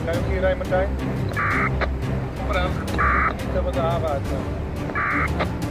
Kan je ook hier rijden, Martijn? Kom eraan. Ik heb wat de haven uit.